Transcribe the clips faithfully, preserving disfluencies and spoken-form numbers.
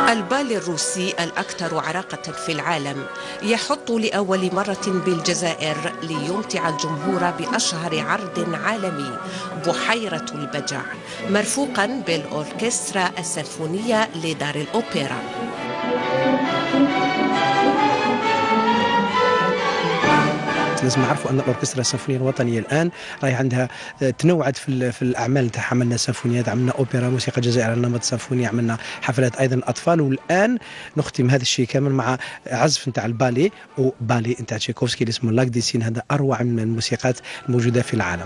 البالي الروسي الأكثر عراقة في العالم يحط لأول مرة بالجزائر ليمتع الجمهور بأشهر عرض عالمي، بحيرة البجع، مرفوقا بالأوركسترا السيمفونية لدار الأوبرا. لازم نعرفوا ان الاوركسترا السيمفونيه الوطنيه الان راهي عندها تنوعت في في الاعمال نتاعها. عملنا سيمفونيات، عملنا اوبرا، موسيقى جزائريه على نمط سيمفوني، عملنا حفلات ايضا اطفال، والان نختم هذا الشيء كامل مع عزف نتاع البالي وبالي نتاع تشايكوفسكي اللي اسمه لاك دي سين. هذا اروع من الموسيقات الموجوده في العالم.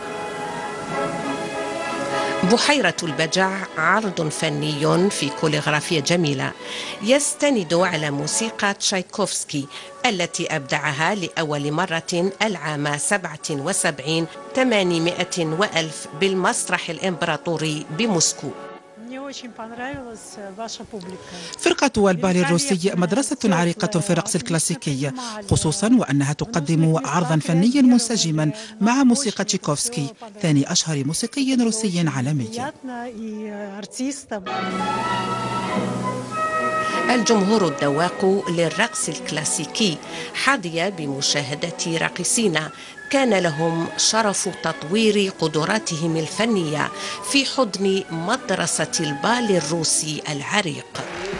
بحيرة البجع عرض فني في كوليغرافية جميلة يستند على موسيقى تشايكوفسكي التي أبدعها لأول مرة العام سبعة وسبعين ثمانمائة وألف بالمسرح الإمبراطوري بموسكو. فرقة البالي الروسي مدرسة عريقة في الرقص الكلاسيكي، خصوصا وأنها تقدم عرضا فنيا منسجما مع موسيقى تشايكوفسكي، ثاني أشهر موسيقي روسي عالمي. الجمهور الذواق للرقص الكلاسيكي حظي بمشاهدة راقصين كان لهم شرف تطوير قدراتهم الفنية في حضن مدرسة البالي الروسي العريق.